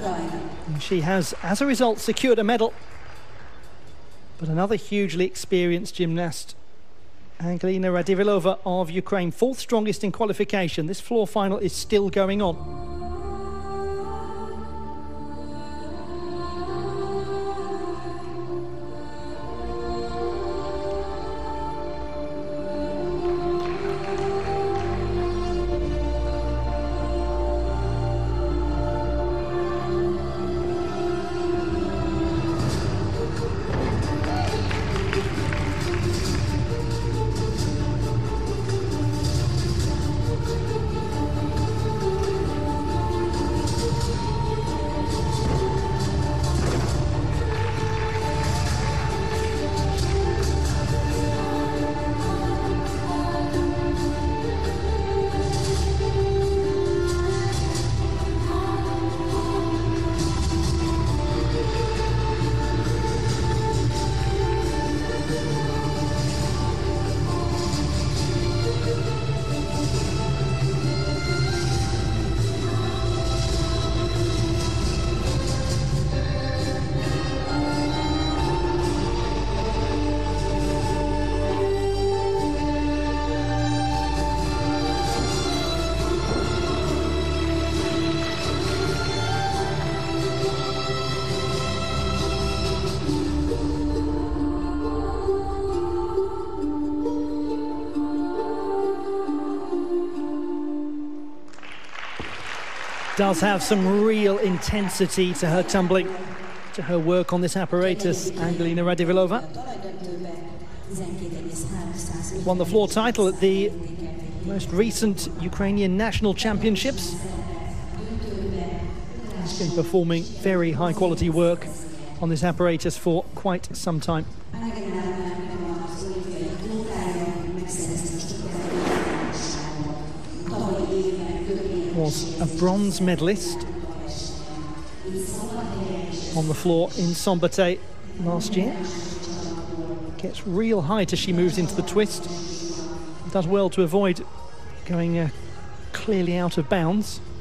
And she has, as a result, secured a medal. But another hugely experienced gymnast, Angelina Radivilova of Ukraine, fourth strongest in qualification. This floor final is still going on. Does have some real intensity to her tumbling, to her work on this apparatus, Angelina Radivilova. Won the floor title at the most recent Ukrainian national championships. She's been performing very high quality work on this apparatus for quite some time. Was a bronze medalist on the floor in Szombathely last year. Gets real height as she moves into the twist. Does well to avoid going clearly out of bounds.